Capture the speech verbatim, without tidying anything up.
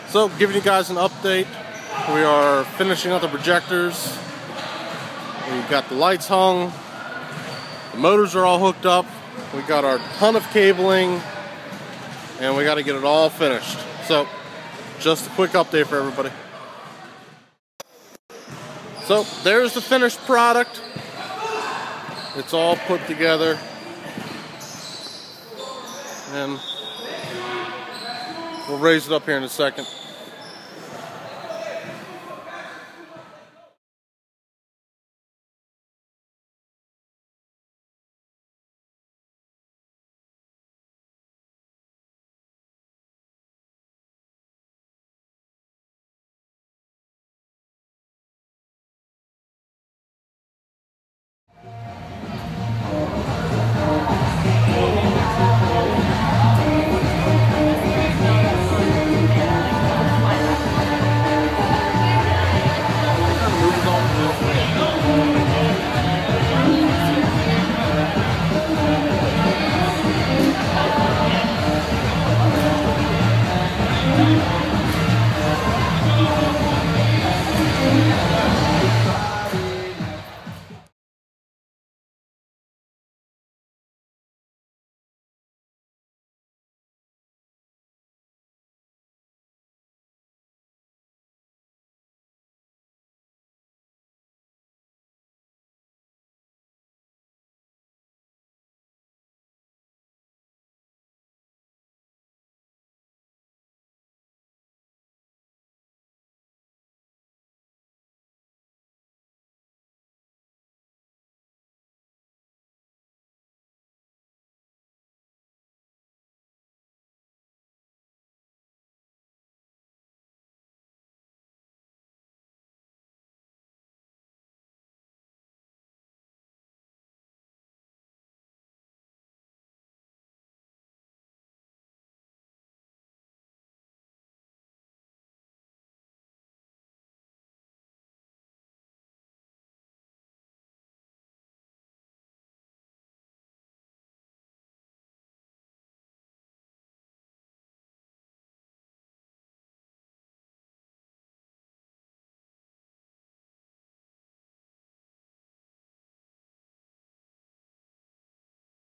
So, giving you guys an update. We are finishing up the projectors. We got the lights hung. The motors are all hooked up. We got our ton of cabling. And we got to get it all finished. So, just a quick update for everybody. So, there's the finished product. It's all put together. And we'll raise it up here in a second.